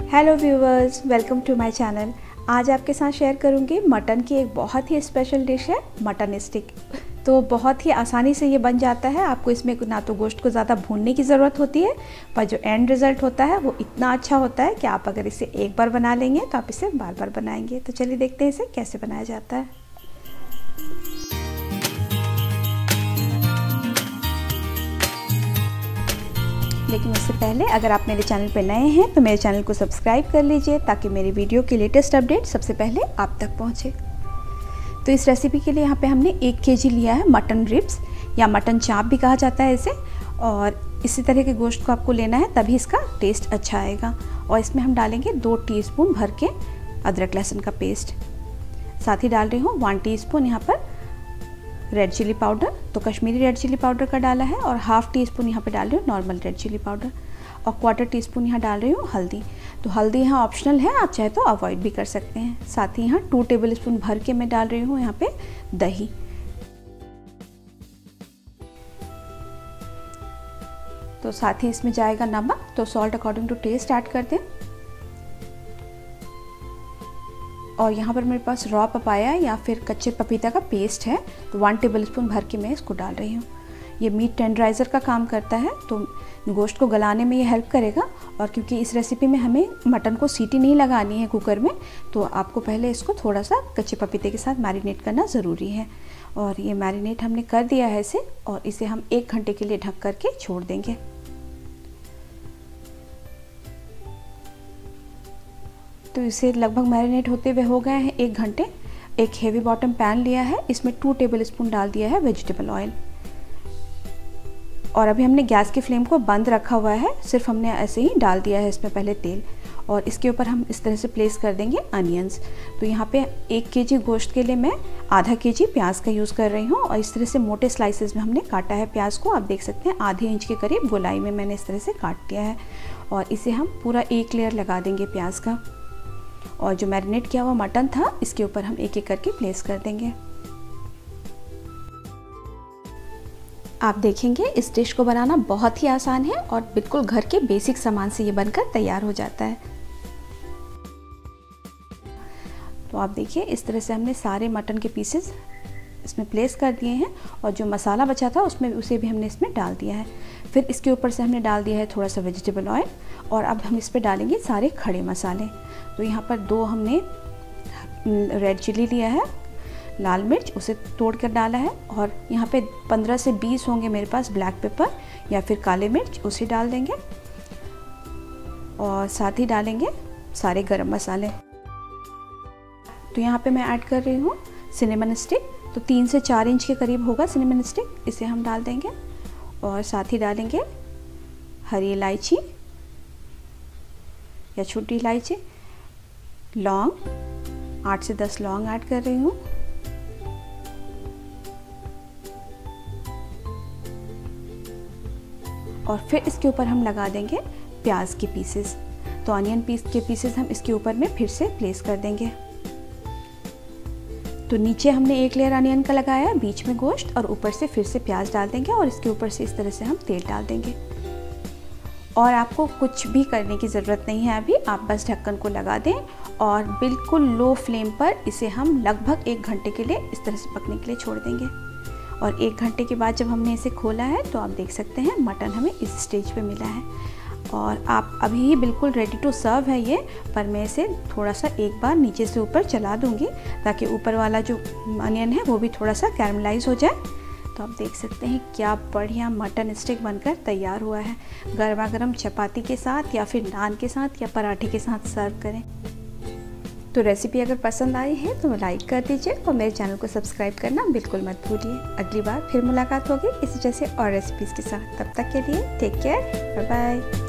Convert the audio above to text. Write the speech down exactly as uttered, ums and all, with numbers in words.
Hello viewers, welcome to my channel. आज आपके साथ शेयर करूंगी मटन की एक बहुत ही स्पेशल डिश है मटन स्टिक। तो बहुत ही आसानी से ये बन जाता है। आपको इसमें ना तो गोश्त को ज़्यादा भूनने की ज़रूरत होती है, पर जो एंड रिज़ल्ट होता है वो इतना अच्छा होता है कि आप अगर इसे एक बार बना लेंगे तो आप इसे बार बार बनाएंगे। तो चलिए देखते हैं इसे कैसे बनाया जाता है। लेकिन उससे पहले अगर आप मेरे चैनल पर नए हैं तो मेरे चैनल को सब्सक्राइब कर लीजिए ताकि मेरी वीडियो की लेटेस्ट अपडेट सबसे पहले आप तक पहुंचे। तो इस रेसिपी के लिए यहाँ पे हमने एक केजी लिया है मटन रिब्स या मटन चाप भी कहा जाता है इसे। और इसी तरह के गोश्त को आपको लेना है, तभी इसका टेस्ट अच्छा आएगा। और इसमें हम डालेंगे दो टीस्पून भर के अदरक लहसुन का पेस्ट। साथ ही डाल रही हूँ वन टीस्पून यहाँ पर रेड चिली पाउडर, तो कश्मीरी रेड चिली पाउडर का डाला है। और हाफ़ टी स्पून यहाँ पे डाल रही हूँ नॉर्मल रेड चिली पाउडर। और क्वार्टर टी स्पून यहाँ डाल रही हूँ हल्दी। तो हल्दी यहाँ ऑप्शनल है, आप चाहे तो अवॉइड भी कर सकते हैं। साथ ही यहाँ टू टेबल स्पून भर के मैं डाल रही हूँ यहाँ पे दही। तो साथ ही इसमें जाएगा नमक, तो salt according to taste add कर दें। और यहाँ पर मेरे पास रॉ पपाया या फिर कच्चे पपीता का पेस्ट है, तो वन टेबल स्पून भर के मैं इसको डाल रही हूँ। ये मीट टेंडराइज़र का काम करता है, तो गोश्त को गलाने में ये हेल्प करेगा। और क्योंकि इस रेसिपी में हमें मटन को सीटी नहीं लगानी है कुकर में, तो आपको पहले इसको थोड़ा सा कच्चे पपीते के साथ मैरिनेट करना ज़रूरी है। और ये मैरिनेट हमने कर दिया है इसे, और इसे हम एक घंटे के लिए ढक करके छोड़ देंगे। तो इसे लगभग मैरिनेट होते हुए हो गए हैं एक घंटे। एक हेवी बॉटम पैन लिया है, इसमें टू टेबल स्पून डाल दिया है वेजिटेबल ऑयल। और अभी हमने गैस की फ्लेम को बंद रखा हुआ है, सिर्फ हमने ऐसे ही डाल दिया है इसमें पहले तेल। और इसके ऊपर हम इस तरह से प्लेस कर देंगे अनियंस। तो यहाँ पे एक केजी गोश्त के लिए मैं आधा केजी प्याज का यूज़ कर रही हूँ। और इस तरह से मोटे स्लाइसेस में हमने काटा है प्याज को। आप देख सकते हैं आधे इंच के करीब गोलाई में मैंने इस तरह से काट दिया है। और इसे हम पूरा एक लेयर लगा देंगे प्याज का। और जो मैरिनेट किया हुआ मटन था, इसके ऊपर हम एक एक करके प्लेस कर देंगे। आप देखेंगे इस डिश को बनाना बहुत ही आसान है और बिल्कुल घर के बेसिक सामान से ये बनकर तैयार हो जाता है। तो आप देखिए इस तरह से हमने सारे मटन के पीसेस इसमें प्लेस कर दिए हैं। और जो मसाला बचा था उसमें उसे भी हमने इसमें डाल दिया है। फिर इसके ऊपर से हमने डाल दिया है थोड़ा सा वेजिटेबल ऑयल। और अब हम इस पर डालेंगे सारे खड़े मसाले। तो यहाँ पर दो हमने रेड चिली लिया है, लाल मिर्च उसे तोड़ कर डाला है। और यहाँ पे पंद्रह से बीस होंगे मेरे पास ब्लैक पेपर या फिर काले मिर्च, उसे डाल देंगे। और साथ ही डालेंगे सारे गरम मसाले। तो यहाँ पे मैं ऐड कर रही हूँ सिनेमन स्टिक, तो तीन से चार इंच के करीब होगा सिनेमन स्टिक, इसे हम डाल देंगे। और साथ ही डालेंगे हरी इलायची या छोटी इलायची, लौंग, आठ से दस लौंग ऐड कर रही हूँ। और फिर इसके ऊपर हम लगा देंगे प्याज के पीसेस। तो ऑनियन पीस के पीसेस हम इसके ऊपर में फिर से प्लेस कर देंगे। तो नीचे हमने एक लेयर अनियन का लगाया, बीच में गोश्त, और ऊपर से फिर से प्याज डाल देंगे। और इसके ऊपर से इस तरह से हम तेल डाल देंगे। और आपको कुछ भी करने की ज़रूरत नहीं है अभी, आप बस ढक्कन को लगा दें और बिल्कुल लो फ्लेम पर इसे हम लगभग एक घंटे के लिए इस तरह से पकने के लिए छोड़ देंगे। और एक घंटे के बाद जब हमने इसे खोला है तो आप देख सकते हैं मटन हमें इस स्टेज पे मिला है। और आप अभी ही बिल्कुल रेडी टू सर्व है ये, पर मैं इसे थोड़ा सा एक बार नीचे से ऊपर चला दूंगी ताकि ऊपर वाला जो अनियन है वो भी थोड़ा सा कैरमलाइज हो जाए। तो आप देख सकते हैं क्या बढ़िया मटन स्टिक बनकर तैयार हुआ है। गर्मा गर्म चपाती के साथ या फिर नान के साथ या पराठे के साथ सर्व करें। तो रेसिपी अगर पसंद आई है तो लाइक कर दीजिए और मेरे चैनल को सब्सक्राइब करना बिल्कुल मत भूलिए। अगली बार फिर मुलाकात होगी इसी जैसे और रेसिपीज़ के साथ। तब तक के लिए टेक केयर, बाय बाय।